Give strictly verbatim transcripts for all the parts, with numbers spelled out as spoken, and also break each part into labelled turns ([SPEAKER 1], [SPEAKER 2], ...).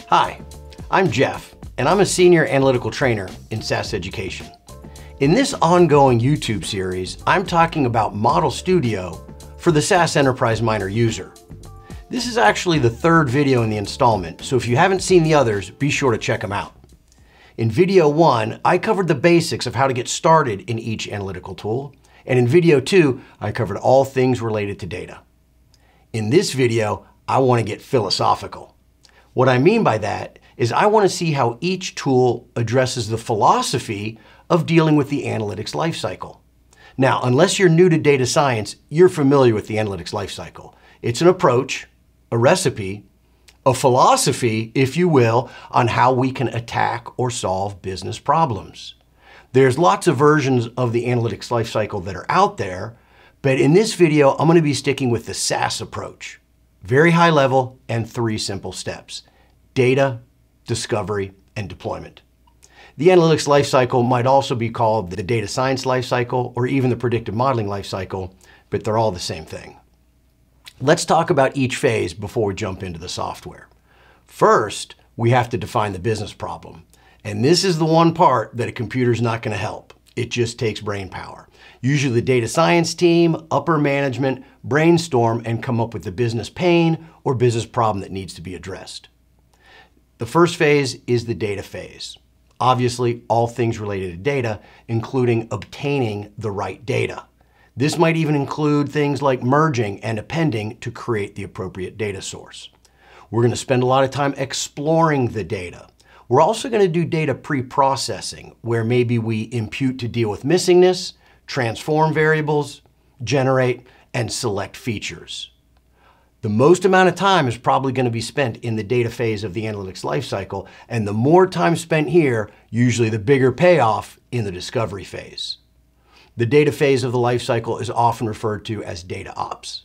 [SPEAKER 1] Hi, I'm Jeff, and I'm a senior analytical trainer in S A S Education. In this ongoing YouTube series, I'm talking about Model Studio for the S A S Enterprise Miner user. This is actually the third video in the installment, so if you haven't seen the others, be sure to check them out. In video one, I covered the basics of how to get started in each analytical tool, and in video two, I covered all things related to data. In this video, I want to get philosophical. What I mean by that is I want to see how each tool addresses the philosophy of dealing with the analytics lifecycle. Now, unless you're new to data science, you're familiar with the analytics lifecycle. It's an approach, a recipe, a philosophy, if you will, on how we can attack or solve business problems. There's lots of versions of the analytics lifecycle that are out there, but in this video, I'm going to be sticking with the S A S approach. Very high level and three simple steps: data, discovery, and deployment. The analytics lifecycle might also be called the data science lifecycle or even the predictive modeling lifecycle, but they're all the same thing. Let's talk about each phase before we jump into the software. First, we have to define the business problem. And this is the one part that a computer's not going to help. It just takes brain power. Usually the data science team, upper management, brainstorm and come up with the business pain or business problem that needs to be addressed. The first phase is the data phase. Obviously, all things related to data, including obtaining the right data. This might even include things like merging and appending to create the appropriate data source. We're going to spend a lot of time exploring the data. We're also going to do data pre-processing, where maybe we impute to deal with missingness, transform variables, generate, and select features. The most amount of time is probably going to be spent in the data phase of the analytics lifecycle, and the more time spent here, usually the bigger payoff in the discovery phase. The data phase of the lifecycle is often referred to as data ops.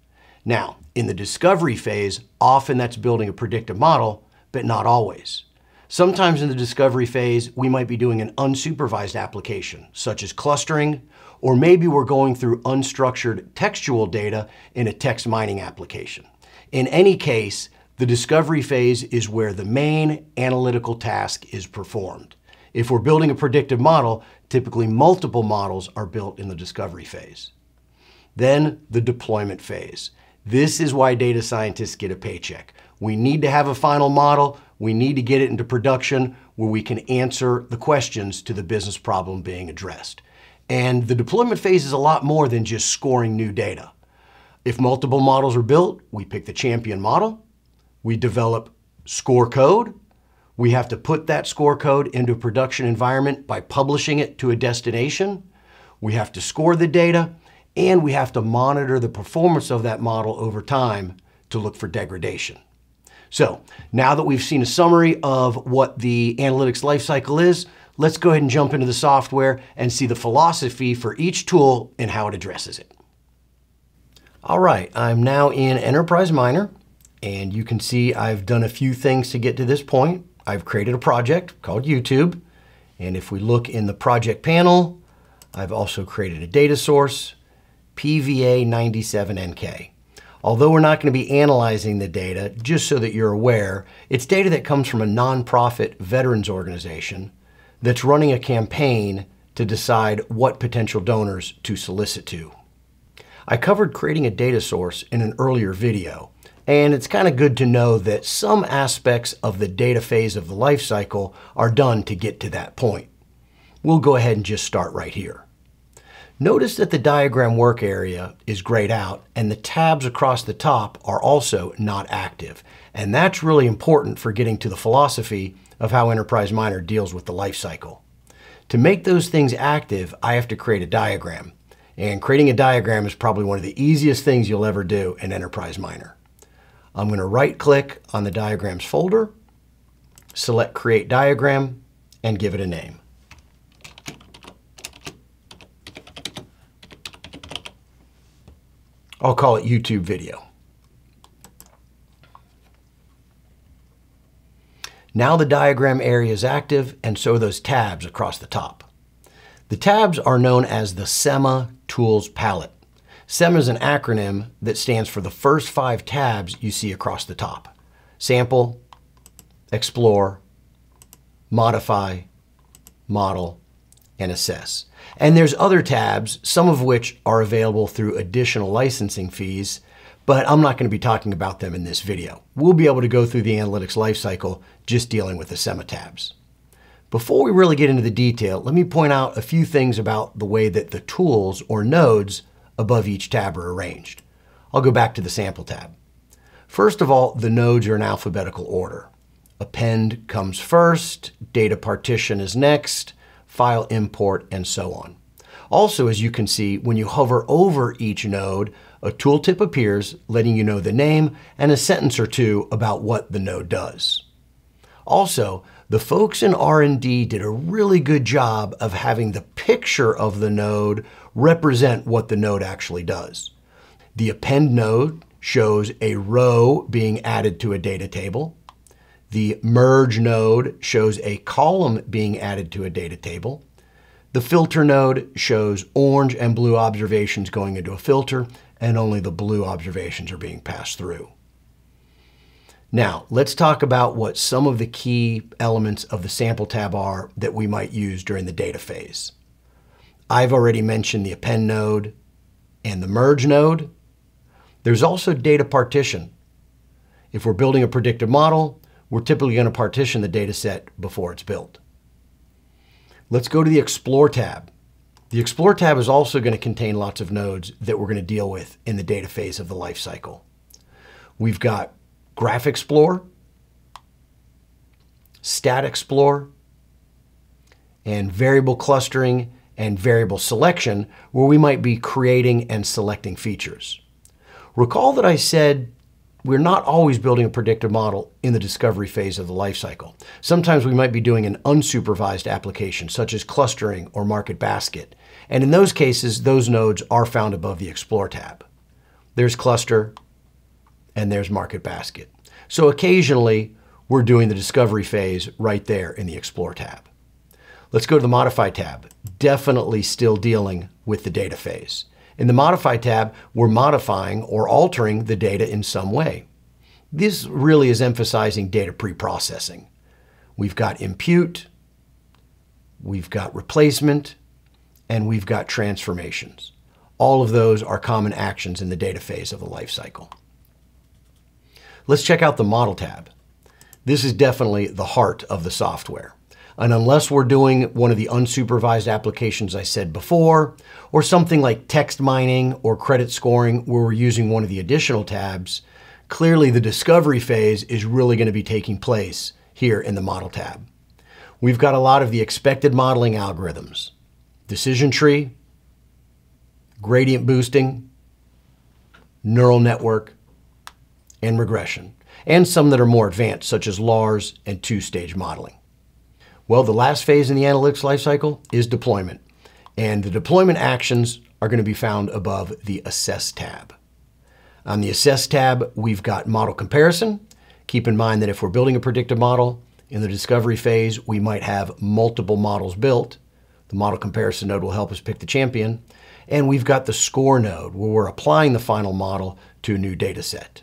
[SPEAKER 1] Now, in the discovery phase, often that's building a predictive model, but not always. Sometimes in the discovery phase, we might be doing an unsupervised application, such as clustering, or maybe we're going through unstructured textual data in a text mining application. In any case, the discovery phase is where the main analytical task is performed. If we're building a predictive model, typically multiple models are built in the discovery phase. Then the deployment phase. This is why data scientists get a paycheck. We need to have a final model. We need to get it into production where we can answer the questions to the business problem being addressed. And the deployment phase is a lot more than just scoring new data. If multiple models are built, we pick the champion model. We develop score code. We have to put that score code into a production environment by publishing it to a destination. We have to score the data, and we have to monitor the performance of that model over time to look for degradation. So now that we've seen a summary of what the analytics lifecycle is, let's go ahead and jump into the software and see the philosophy for each tool and how it addresses it. All right, I'm now in Enterprise Miner, and you can see I've done a few things to get to this point. I've created a project called YouTube, and if we look in the project panel, I've also created a data source, P V A ninety-seven N K. Although we're not going to be analyzing the data, just so that you're aware, it's data that comes from a nonprofit veterans organization that's running a campaign to decide what potential donors to solicit to. I covered creating a data source in an earlier video, and it's kind of good to know that some aspects of the data phase of the life cycle are done to get to that point. We'll go ahead and just start right here. Notice that the diagram work area is grayed out and the tabs across the top are also not active. And that's really important for getting to the philosophy of how Enterprise Miner deals with the life cycle. To make those things active, I have to create a diagram. And creating a diagram is probably one of the easiest things you'll ever do in Enterprise Miner. I'm going to right-click on the Diagrams folder, select Create Diagram, and give it a name. I'll call it YouTube Video. Now the diagram area is active, and so are those tabs across the top. The tabs are known as the S E M A Tools Palette. S E M A is an acronym that stands for the first five tabs you see across the top: Sample, explore, modify, model, and assess. And there's other tabs, some of which are available through additional licensing fees, but I'm not going to be talking about them in this video. We'll be able to go through the analytics lifecycle just dealing with the S E M A tabs. Before we really get into the detail, let me point out a few things about the way that the tools or nodes above each tab are arranged. I'll go back to the sample tab. First of all, the nodes are in alphabetical order. Append comes first, data partition is next, file import, and so on. Also, as you can see, when you hover over each node, a tooltip appears letting you know the name and a sentence or two about what the node does. Also, the folks in R and D did a really good job of having the picture of the node represent what the node actually does. The append node shows a row being added to a data table. The merge node shows a column being added to a data table. The filter node shows orange and blue observations going into a filter, and only the blue observations are being passed through. Now, let's talk about what some of the key elements of the sample tab are that we might use during the data phase. I've already mentioned the append node and the merge node. There's also data partition. If we're building a predictive model, we're typically going to partition the data set before it's built. Let's go to the Explore tab. The Explore tab is also going to contain lots of nodes that we're going to deal with in the data phase of the life cycle. We've got Graph Explore, Stat Explore, and variable clustering and variable selection, where we might be creating and selecting features. Recall that I said we're not always building a predictive model in the discovery phase of the life cycle. Sometimes we might be doing an unsupervised application, such as clustering or market basket. And in those cases, those nodes are found above the Explore tab. There's cluster and there's market basket. So occasionally, we're doing the discovery phase right there in the Explore tab. Let's go to the Modify tab. Definitely still dealing with the data phase. In the Modify tab, we're modifying or altering the data in some way. This really is emphasizing data pre-processing. We've got impute, we've got replacement, and we've got transformations. All of those are common actions in the data phase of the life cycle. Let's check out the Model tab. This is definitely the heart of the software. And unless we're doing one of the unsupervised applications I said before, or something like text mining or credit scoring where we're using one of the additional tabs, clearly the discovery phase is really going to be taking place here in the Model tab. We've got a lot of the expected modeling algorithms, decision tree, gradient boosting, neural network, and regression, and some that are more advanced, such as L A R S and two-stage modeling. Well, the last phase in the analytics lifecycle is deployment, and the deployment actions are going to be found above the Assess tab. On the Assess tab, we've got model comparison. Keep in mind that if we're building a predictive model, in the discovery phase, we might have multiple models built. The model comparison node will help us pick the champion. And we've got the Score node, where we're applying the final model to a new data set.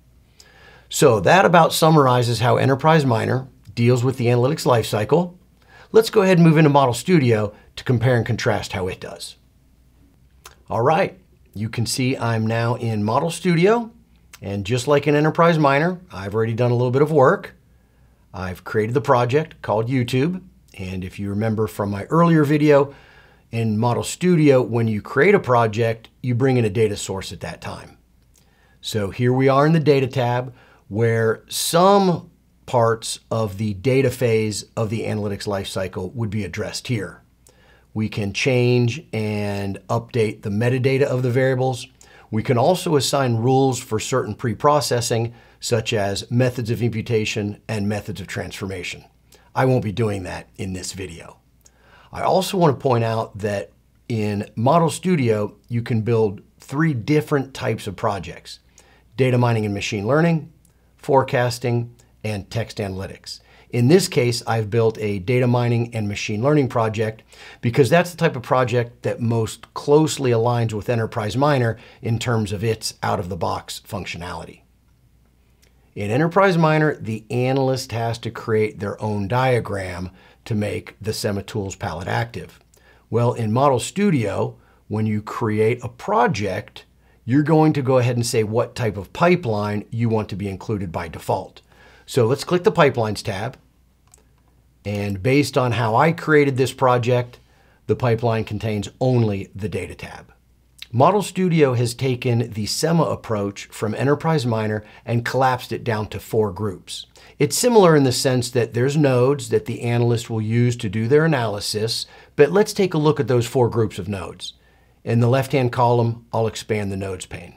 [SPEAKER 1] So that about summarizes how Enterprise Miner deals with the analytics lifecycle. Let's go ahead and move into Model Studio to compare and contrast how it does. All right, you can see I'm now in Model Studio, and just like in Enterprise Miner, I've already done a little bit of work. I've created the project called YouTube, and if you remember from my earlier video, in Model Studio, when you create a project, you bring in a data source at that time. So here we are in the Data tab, where some parts of the data phase of the analytics lifecycle would be addressed here. We can change and update the metadata of the variables. We can also assign rules for certain pre-processing, such as methods of imputation and methods of transformation. I won't be doing that in this video. I also want to point out that in Model Studio, you can build three different types of projects: data mining and machine learning, forecasting, and text analytics. In this case, I've built a data mining and machine learning project because that's the type of project that most closely aligns with Enterprise Miner in terms of its out-of-the-box functionality. In Enterprise Miner, the analyst has to create their own diagram to make the S E M A Tools palette active. Well, in Model Studio, when you create a project, you're going to go ahead and say what type of pipeline you want to be included by default. So let's click the Pipelines tab. And based on how I created this project, the pipeline contains only the Data tab. Model Studio has taken the S E M A approach from Enterprise Miner and collapsed it down to four groups. It's similar in the sense that there's nodes that the analyst will use to do their analysis, but let's take a look at those four groups of nodes. In the left-hand column, I'll expand the nodes pane.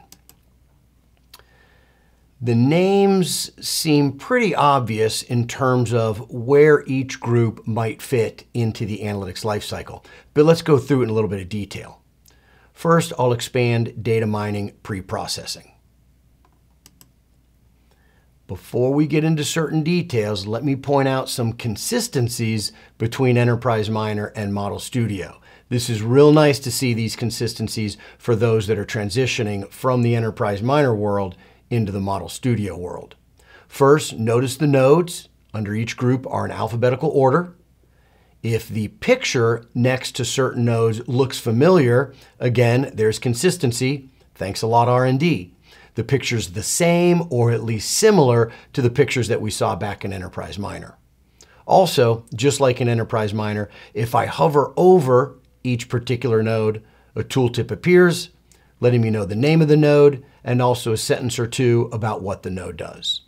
[SPEAKER 1] The names seem pretty obvious in terms of where each group might fit into the analytics lifecycle, but let's go through it in a little bit of detail. First, I'll expand data mining pre-processing. Before we get into certain details, let me point out some consistencies between Enterprise Miner and Model Studio. This is real nice to see these consistencies for those that are transitioning from the Enterprise Miner world into the Model Studio world. First, notice the nodes under each group are in alphabetical order. If the picture next to certain nodes looks familiar, again, there's consistency. Thanks a lot, R and D. The picture's the same or at least similar to the pictures that we saw back in Enterprise Miner. Also, just like in Enterprise Miner, if I hover over each particular node, a tooltip appears, letting me know the name of the node and also a sentence or two about what the node does.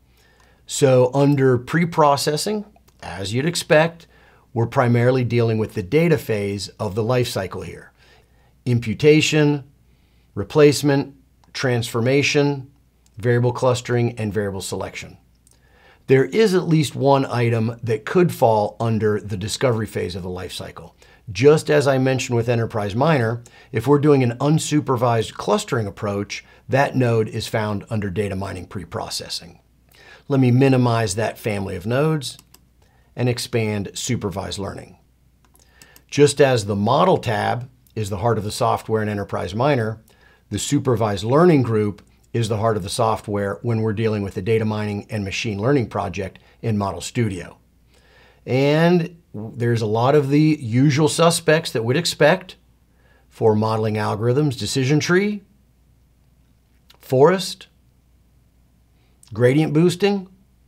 [SPEAKER 1] So under pre-processing, as you'd expect, we're primarily dealing with the data phase of the lifecycle here. Imputation, replacement, transformation, variable clustering, and variable selection. There is at least one item that could fall under the discovery phase of the lifecycle. Just as I mentioned with Enterprise Miner, if we're doing an unsupervised clustering approach, that node is found under data mining pre-processing. Let me minimize that family of nodes and expand supervised learning. Just as the Model tab is the heart of the software in Enterprise Miner, the supervised learning group is the heart of the software when we're dealing with the data mining and machine learning project in Model Studio. And there's a lot of the usual suspects that we'd expect for modeling algorithms: decision tree, forest, gradient boosting,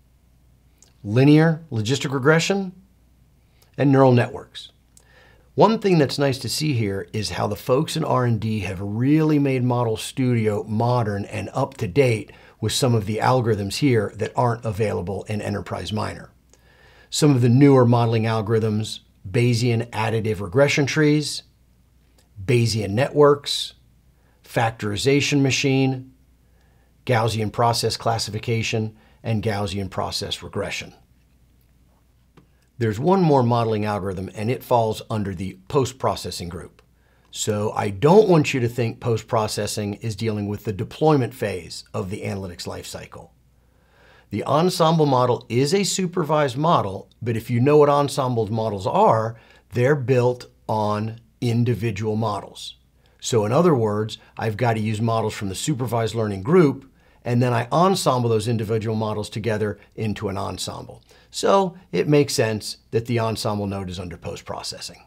[SPEAKER 1] linear logistic regression, and neural networks. One thing that's nice to see here is how the folks in R and D have really made Model Studio modern and up to date with some of the algorithms here that aren't available in Enterprise Miner. Some of the newer modeling algorithms: Bayesian additive regression trees, Bayesian networks, factorization machine, Gaussian process classification, and Gaussian process regression. There's one more modeling algorithm, and it falls under the post-processing group. So I don't want you to think post-processing is dealing with the deployment phase of the analytics lifecycle. The ensemble model is a supervised model, but if you know what ensemble models are, they're built on individual models. So in other words, I've got to use models from the supervised learning group, and then I ensemble those individual models together into an ensemble. So it makes sense that the ensemble node is under post-processing.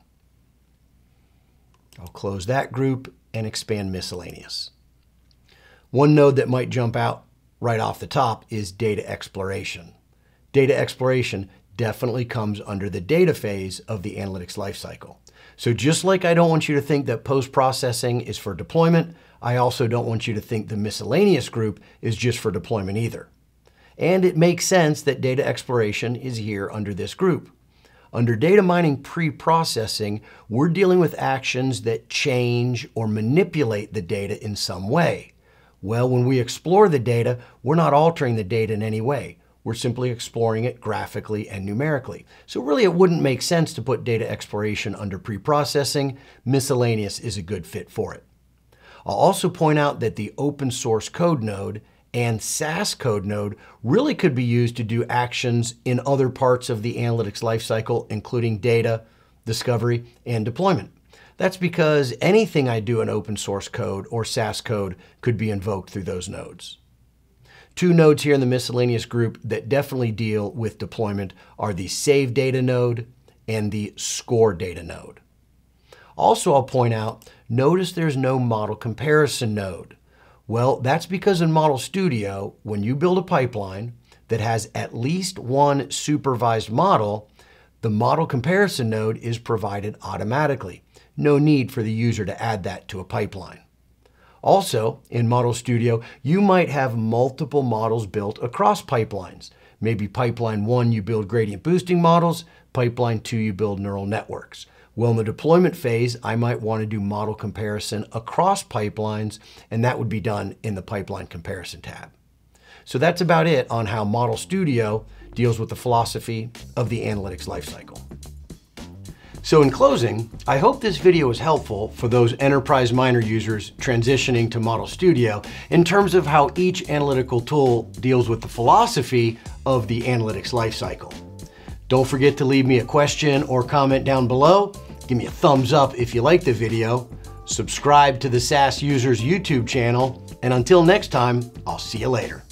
[SPEAKER 1] I'll close that group and expand miscellaneous. One node that might jump out right off the top is data exploration. Data exploration definitely comes under the data phase of the analytics lifecycle. So just like I don't want you to think that post-processing is for deployment, I also don't want you to think the miscellaneous group is just for deployment either. And it makes sense that data exploration is here under this group. Under data mining pre-processing, we're dealing with actions that change or manipulate the data in some way. Well, when we explore the data, we're not altering the data in any way. We're simply exploring it graphically and numerically. So really, it wouldn't make sense to put data exploration under pre-processing. Miscellaneous is a good fit for it. I'll also point out that the open source code node and S A S code node really could be used to do actions in other parts of the analytics lifecycle, including data, discovery, and deployment. That's because anything I do in open source code or S A S code could be invoked through those nodes. Two nodes here in the miscellaneous group that definitely deal with deployment are the save data node and the score data node. Also, I'll point out, notice there's no model comparison node. Well, that's because in Model Studio, when you build a pipeline that has at least one supervised model, the model comparison node is provided automatically. No need for the user to add that to a pipeline. Also, in Model Studio, you might have multiple models built across pipelines. Maybe pipeline one, you build gradient boosting models, pipeline two, you build neural networks. Well, in the deployment phase, I might want to do model comparison across pipelines, and that would be done in the Pipeline Comparison tab. So that's about it on how Model Studio deals with the philosophy of the analytics lifecycle. So in closing, I hope this video was helpful for those enterprise miner users transitioning to Model Studio in terms of how each analytical tool deals with the philosophy of the analytics lifecycle. Don't forget to leave me a question or comment down below. Give me a thumbs up if you like the video. Subscribe to the S A S Users YouTube channel. And until next time, I'll see you later.